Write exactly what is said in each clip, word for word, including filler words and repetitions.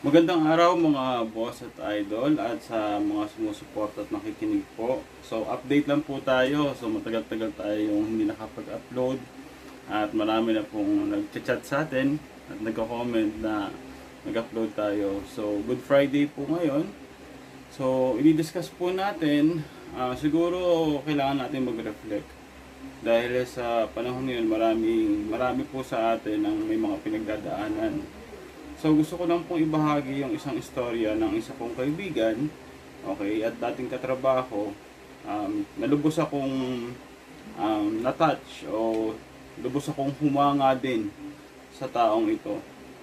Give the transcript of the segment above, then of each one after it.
Magandang araw mga boss at idol at sa mga sumusuporta at nakikinig po. So update lang po tayo. So matagal-tagal tayo yung hindi nakapag-upload at marami na pong nag-chat sa atin at nagko-comment na nag-upload tayo. So Good Friday po ngayon. So i-discuss po natin, uh, siguro kailangan natin mag-reflect. Dahil sa panahon ngayon marami, marami po sa atin ang may mga pinagdadaanan. So gusto ko lang pong ibahagi yung isang istorya ng isa kong kaibigan, okay, at dating katrabaho. Um, nalubos akong um, na-touch o lubos akong humanga din sa taong ito.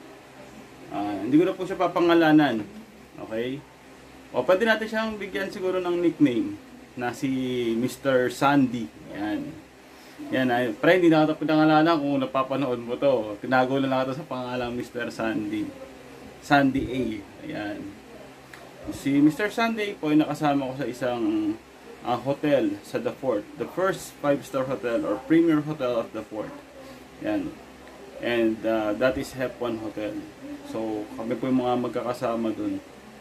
Uh, hindi ko na po siya papangalanan, okay? O pwede natin siyang bigyan siguro ng nickname na si Mister Sandy. Yan. Yan ay, pre, hindi na kita pinangalanan kung napapanood mo to. Tinago lang ako sa pangalang Mister Sandy. Sandy A. Ayan. Si Mister Sandy po ay nakasama ko sa isang uh, hotel sa The Fort. The first five-star hotel or premier hotel of The Fort. Yan. And uh, that is Hep one Hotel. So, kami po yung mga magkakasama dun.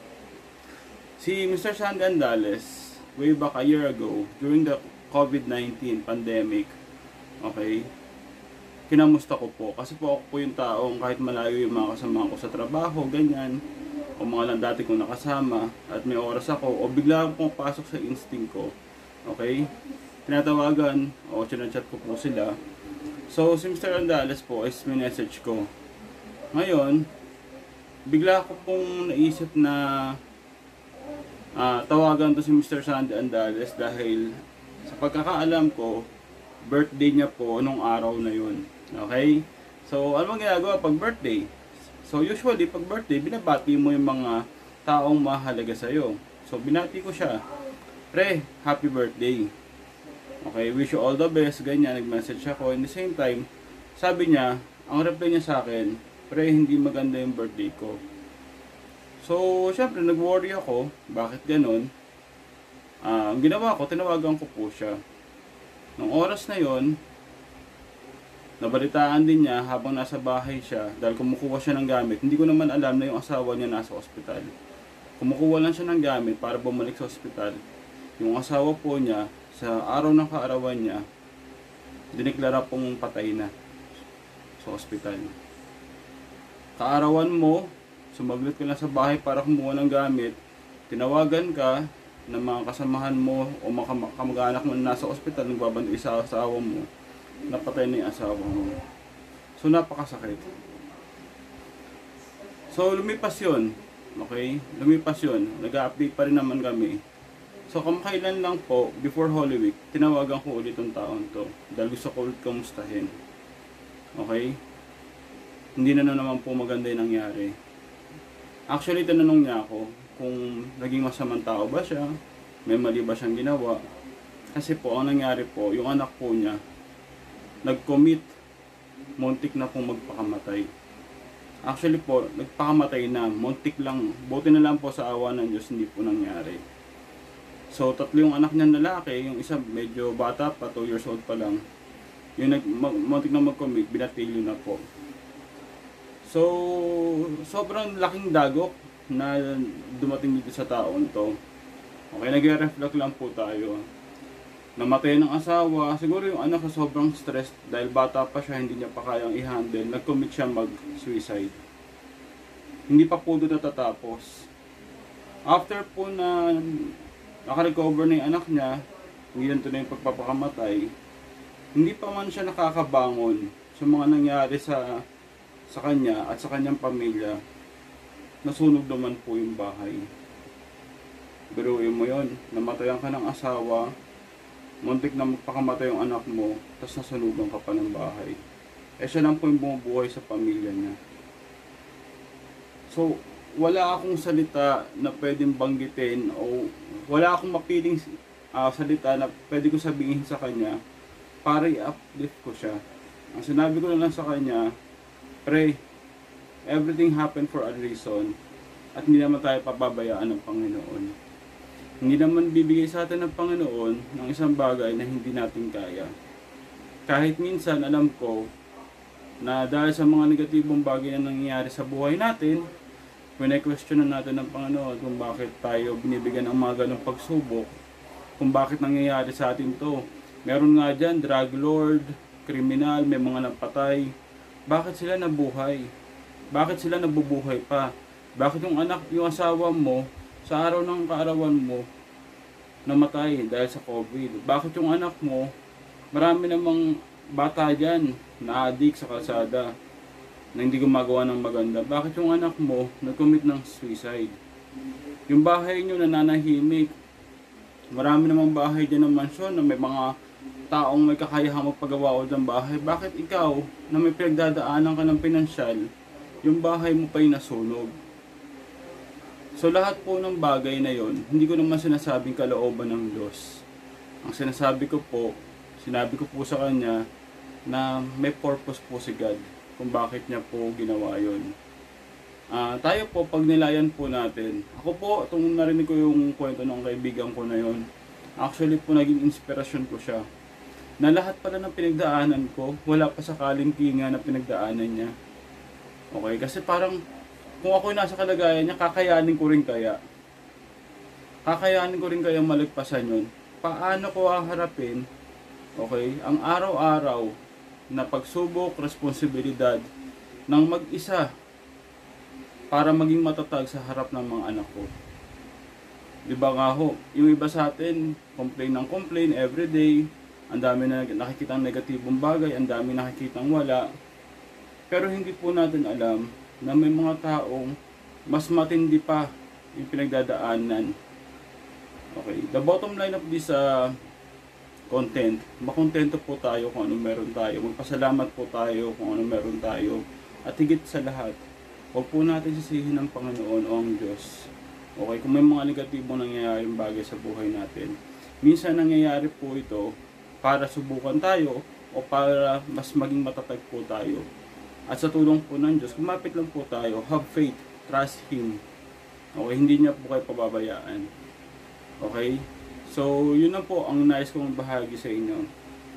Si Mister Sandy Andales, way back a year ago, during the COVID nineteen pandemic, okay, kinamusta ko po. Kasi po ako po yung taong kahit malayo yung mga kasama ko sa trabaho, ganyan, o mga lang dati kong nakasama, at may oras ako, o bigla akong pumapasok sa instinct ko, okay, tinatawagan, o chinachat ko po sila. So, si Mister Andales po is minessage ko. Ngayon, bigla ako pong naisip na uh, tawagan to si Mister Sandy Andales dahil sa pagkakaalam ko, birthday niya po nung araw na yun. Okay? So, ano bang ginagawa pag birthday? So, usually, pag birthday, binabati mo yung mga taong mahalaga sa'yo. So, binati ko siya. Pre, happy birthday. Okay, wish you all the best. Ganyan, nag-message ako. In the same time, sabi niya, ang reply niya sa akin, pre, hindi maganda yung birthday ko. So, syempre, nag-worry ako. Bakit ganun? Uh, ang ginawa ko, tinawagan ko po siya. Nung oras na yon, nabalitaan din niya habang nasa bahay siya dahil kumukuha siya ng gamit. Hindi ko naman alam na yung asawa niya nasa ospital. Kumukuha lang siya ng gamit para bumalik sa ospital. Yung asawa po niya, sa araw ng kaarawan niya, diniklara pong patay na sa ospital. Kaarawan mo, sumaglit ka na sa bahay para kumuha ng gamit, tinawagan ka ng mga kasamahan mo o mga kamag-anak mo na nasa ospital, nagbabantay sa asawa mo, napatay na yung asawa mo. So, napakasakit. So, lumipas yun. Okay? Lumipas yun. Nag-update pa rin naman kami. So, kamakailan lang po, before Holy Week, tinawagan ko ulit yung taon to. Dahil gusto ko ulit kamustahin. Okay? Hindi na naman po maganda yung nangyari. Actually, tinanong niya ako kung naging masamang tao ba siya, may mali ba siyang ginawa. Kasi po, ang nangyari po, yung anak po niya, nag-commit, muntik na pong magpakamatay. Actually po, nagpakamatay na, muntik lang, buti na lang po sa awa ng Diyos, hindi po nangyari. So, tatlo yung anak niya lalaki, yung isa medyo bata pa, two years old pa lang, yung nag, mag, muntik na mag-commit, binatilyo na po. So, sobrang laking dagok na dumating dito sa taon to. Okay, nag-reflect lang po tayo. Namatay ng asawa, siguro yung anak sa sobrang stress dahil bata pa siya, hindi niya pa kayang i-handle, nag-commit siya mag-suicide. Hindi pa po doon natatapos. After po na naka-recover na yung anak niya, hindi lang ito na yung pagpapakamatay, hindi pa man siya nakakabangon sa mga nangyari sa sa kanya at sa kanyang pamilya. Nasunog naman po yung bahay. Biruin mo yun, namatayan ka ng asawa, muntik na magpakamatay yung anak mo, tapos nasunugan ka pa ng bahay. Eh siya lang po yung bumubuhay sa pamilya niya. So, wala akong salita na pwedeng banggitin o wala akong mapiling uh, salita na pwede ko sabihin sa kanya para i-uplift ko siya. Ang sinabi ko na lang sa kanya, pre, everything happened for a reason at hindi naman tayo pababayaan ng Panginoon. Hindi naman bibigay sa atin ng Panginoon ng isang bagay na hindi natin kaya. Kahit minsan alam ko na dahil sa mga negatibong bagay na nangyayari sa buhay natin, Pine-question na natin ng Panginoon kung bakit tayo binibigyan ng mga ganong pagsubok, kung bakit nangyayari sa atin to. Meron nga dyan, drug lord, kriminal, may mga napatay. Bakit sila nabuhay? Bakit sila nabubuhay pa? Bakit yung anak, yung asawa mo, sa araw ng kaarawan mo, namatay dahil sa COVID? Bakit yung anak mo, marami namang bata dyan na addict sa kalsada, na hindi gumagawa ng maganda? Bakit yung anak mo nag-commit ng suicide? Yung bahay nyo nananahimik. Marami namang bahay dyan ng mansyon na may mga taong may kakayahang magpagawa o ng bahay. Bakit ikaw na may pinagdadaanan ka ng pinansyal, yung bahay mo pa'y nasunog? So lahat po ng bagay na yon, hindi ko naman sinasabing kalooban ng Diyos. Ang sinasabi ko po, sinabi ko po sa Kanya na may purpose po si God kung bakit niya po ginawa yun. Uh, tayo po, pag nilayan po natin, ako po, itong narinig ko yung kwento ng kaibigan ko na yun, actually po naging inspirasyon ko siya. Na lahat pala ng pinagdaanan ko, wala pa sa kalingkingan na pinagdaanan niya. Okay, kasi parang, kung ako nasa kalagayan niya, kakayanin ko rin kaya. Kakayanin ko rin kaya malagpasan yun. Paano ko haharapin, okay, ang araw-araw na pagsubok, responsibilidad ng mag-isa para maging matatag sa harap ng mga anak ko. Diba nga ho, yung iba sa atin, complain ng complain everyday, ang dami na nakikitang negatibong bagay, ang dami nakikitang wala. Pero hindi po natin alam na may mga taong mas matindi pa yung pinagdadaanan. Okay, the bottom line of this uh, content, makontento po tayo kung ano meron tayo, magpasalamat po tayo kung ano meron tayo, at higit sa lahat, huwag po natin sisihin ng Panginoon o ang Diyos. Okay, kung may mga negatibong nangyayaring bagay sa buhay natin, minsan nangyayari po ito para subukan tayo o para mas maging matatag po tayo. At sa tulong po ng Diyos, kumapit lang po tayo, have faith, trust Him. Okay, hindi niya po kayo pababayaan. Okay? So, yun na po ang nais kong bahagi sa inyo.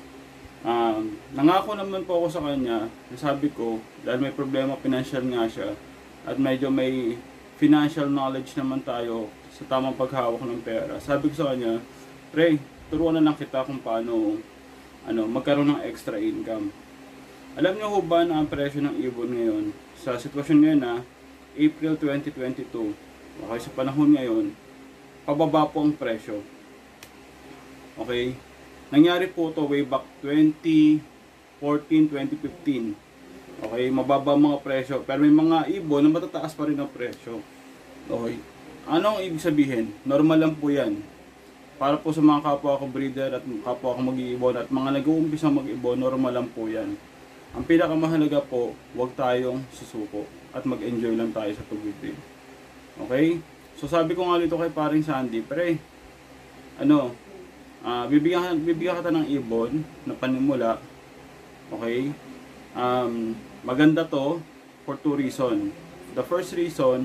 Um, nangako naman po ako sa kanya, nasabi ko, dahil may problema, financial nga siya, at medyo may financial knowledge naman tayo sa tamang paghawak ng pera. Sabi ko sa kanya, Ray, turuan na lang kita kung paano ano, magkaroon ng extra income. Alam niyo ho ba na ang presyo ng ibon ngayon, sa sitwasyon ngayon na April twenty twenty-two, okay, sa panahon ngayon, pababa po ang presyo. Okay? Nangyari po ito way back twenty fourteen, twenty fifteen. Okay? Mababa mga presyo. Pero may mga ibon na matataas pa rin ang presyo. Okay? Ano ang ibig sabihin? Normal lang po yan. Para po sa mga kapwa ko breeder at kapwa ko mag-iibon at mga nag-uumpisa mag-ibon, normal lang po yan. Ang pinakamahalaga po, huwag tayong susuko at mag-enjoy lang tayo sa pagbibig. Okay? So sabi ko nga dito kay paring Sandy, pre, ano, Uh, bibigyan, bibigyan kita ng ibon na panimula. Okay? Um, maganda to for two reasons. The first reason,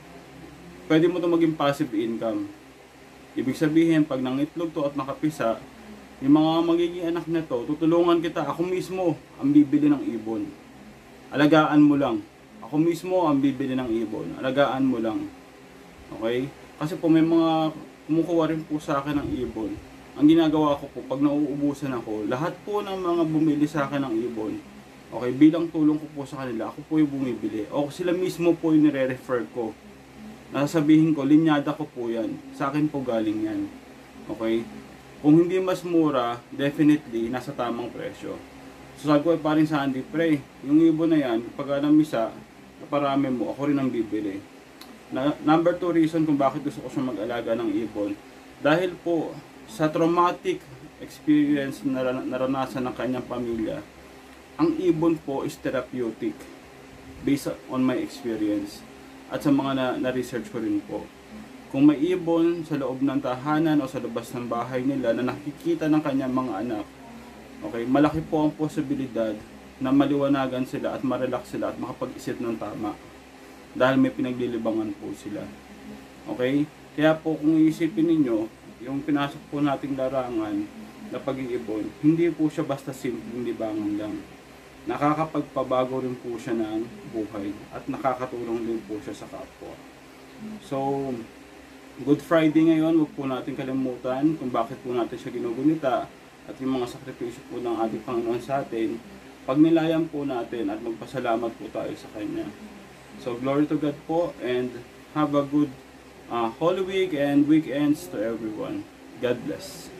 pwede mo to maging passive income. Ibig sabihin, pag nangitlog to at nakapisa, yung mga magiging anak na to, tutulungan kita. Ako mismo ang bibili ng ibon. Alagaan mo lang. Ako mismo ang bibili ng ibon. Alagaan mo lang. Okay? Kasi po may mga kumukuha rin po sa akin ng ibon. Ang ginagawa ko po, pag nauubusan ako, lahat po ng mga bumili sa akin ng ibon, okay, bilang tulong ko po sa kanila, ako po yung bumibili. O sila mismo po yung nire-refer ko. Nasasabihin ko, linyada ko po yan. Sa akin po galing yan. Okay? Kung hindi mas mura, definitely, nasa tamang presyo. So sabi ko, paring Sandy, pre, yung ibon na yan, pag namisa, naparami mo, ako rin ang bibili. Na, number two reason kung bakit gusto ko siya mag-alaga ng ibon. Dahil po, sa traumatic experience na naranasan ng kanyang pamilya, ang ibon po is therapeutic based on my experience at sa mga na-research ko rin po. Kung may ibon sa loob ng tahanan o sa labas ng bahay nila na nakikita ng kanyang mga anak, okay, malaki po ang posibilidad na maliwanagan sila at ma-relax sila at makapag-isip ng tama dahil may pinaglilibangan po sila. Okay? Kaya po kung iisipin ninyo, yung pinasok po nating larangan na pag-iibon, hindi po siya basta simpleng libangan lang. nakakapagpabago rin po siya ng buhay at nakakatulong din po siya sa kapwa. So, Good Friday ngayon, huwag po natin kalimutan kung bakit po natin siya ginugunita at yung mga sakripisyo po ng ating Panginoon sa atin. Pagnilayan po natin at magpasalamat po tayo sa Kanya. So, glory to God po and have a good uh, Holy Week and weekends to everyone. God bless.